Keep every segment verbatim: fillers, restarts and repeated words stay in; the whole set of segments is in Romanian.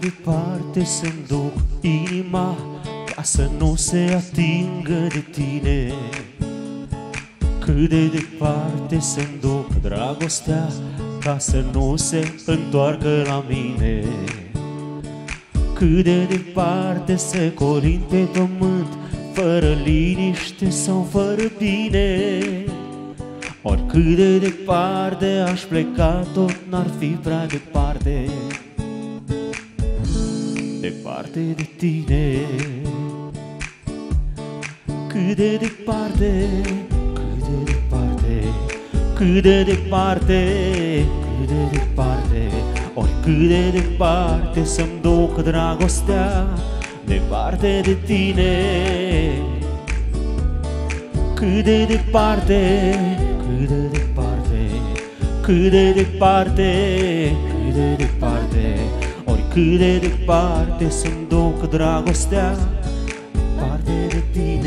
departe să-mi duc inima ca să nu se atingă de tine? Cât de departe să-mi duc dragostea ca să nu se întoarcă la mine? Cât de departe să colind pe pământ, fără liniște sau fără bine? Oricât de departe aș pleca, tot n-ar fi prea departe, departe de tine. Cât de departe, cât de departe, cât de departe, cât de departe, oricât de departe să-mi duc dragostea, departe de tine. Cât de departe, cât de departe, cât de departe, cât de departe, oricât de departe să-mi duc dragostea, departe de tine.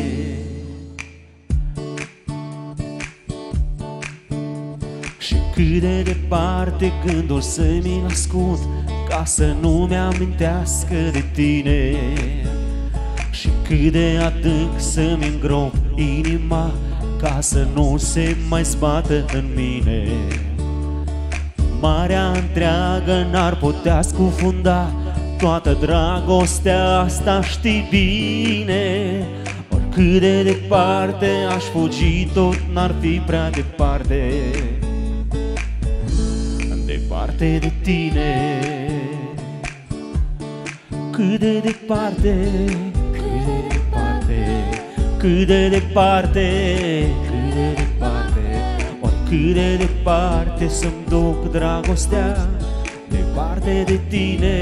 Și cât de departe gândul să mi-l ascund ca să nu-mi amintească de tine? Și cât de adânc să-mi îngrop inima ca să nu se mai zbată în mine? Marea întreagă n-ar putea scufunda toată dragostea asta, știi bine. Oricât de departe aș fugi, tot n-ar fi prea departe, departe de tine. Cât de departe, cât de departe, cât de departe, cât de departe, oricât de departe să-mi duc dragostea, departe de tine.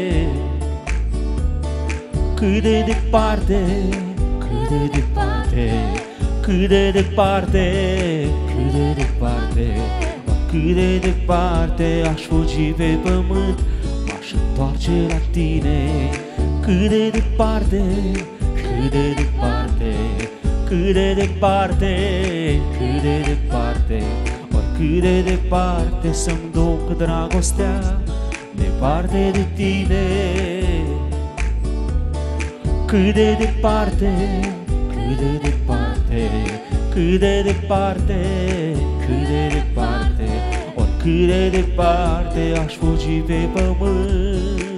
Cât de departe, cât de departe, cât de departe, cât de departe, oricât de departe aș fugi pe pământ, m-aș întoarce la tine. Cât de departe, cât de departe, cât de departe, cât de departe, oricât de departe să-mi duc dragostea, departe de tine. Cât de departe, cât de departe, cât de departe, cât de departe, oricât de departe aș fugi pe pământ,